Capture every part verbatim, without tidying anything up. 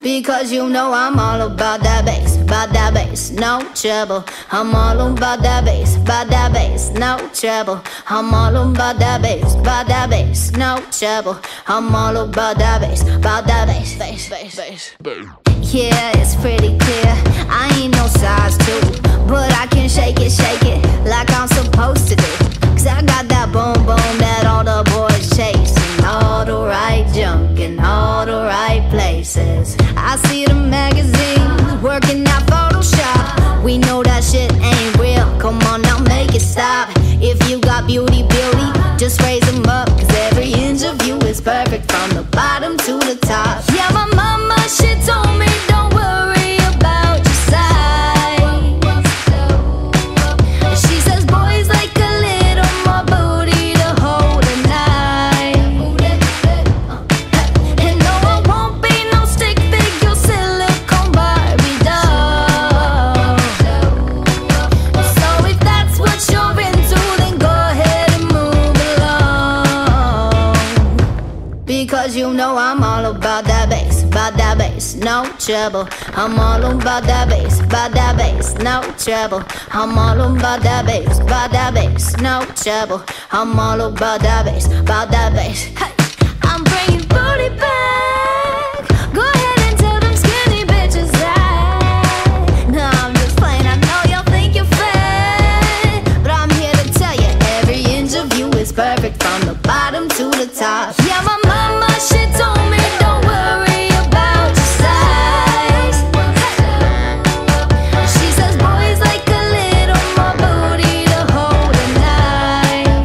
Because you know I'm all about that bass, about that bass, no trouble. I'm all about that bass, about that bass, no trouble. I'm all about that bass, about that bass, no trouble. I'm all about that bass, about that bass, bass, bass, bass. Yeah, it's pretty clear, I ain't no size two, but I can shake it, shake it like I'm supposed to do. Cause I got that boom boom that all the boys chase, and all the right junk in all the right places. I see the magazines working out Photoshop. We know that shit ain't real, come on now make it stop. If you got beauty, beauty, just raise them up. Cause every inch of you is perfect from the bottom to the top. Yeah, my mama, she told me don't worry about your size. She says boys like a little more booty to hold a knife. And no, I won't be no stick figure silicone Barbie doll. So if that's what you're into, then go ahead and move along. Because you know I'm all about that bass, about that bass, no trouble. I'm all about that bass, about that bass, no trouble. I'm all about that bass, about that bass, no trouble. I'm all about that bass, about that bass. Hey, I'm bringing booty back. Go ahead and tell them skinny bitches that. No, I'm just playing, I know y'all think you're fat, but I'm here to tell you every inch of you is perfect from the bottom to the top. Yeah, my mama, she told me don't worry about your size. She says boys like a little more booty to hold a knife.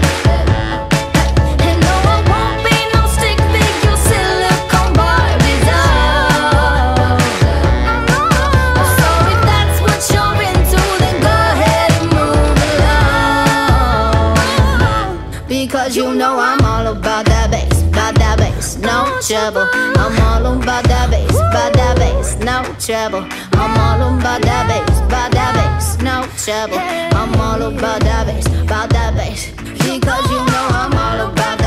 And no, I won't be no stick figure silicone Barbie doll. So if that's what you're into, then go ahead and move along. Because you know I'm all about that bass, about that bass, no trouble. I'm all about that bass, about that bass, no trouble. I'm all about that bass, about that bass, no trouble. I'm all about that bass, about that bass. Because you know I'm all about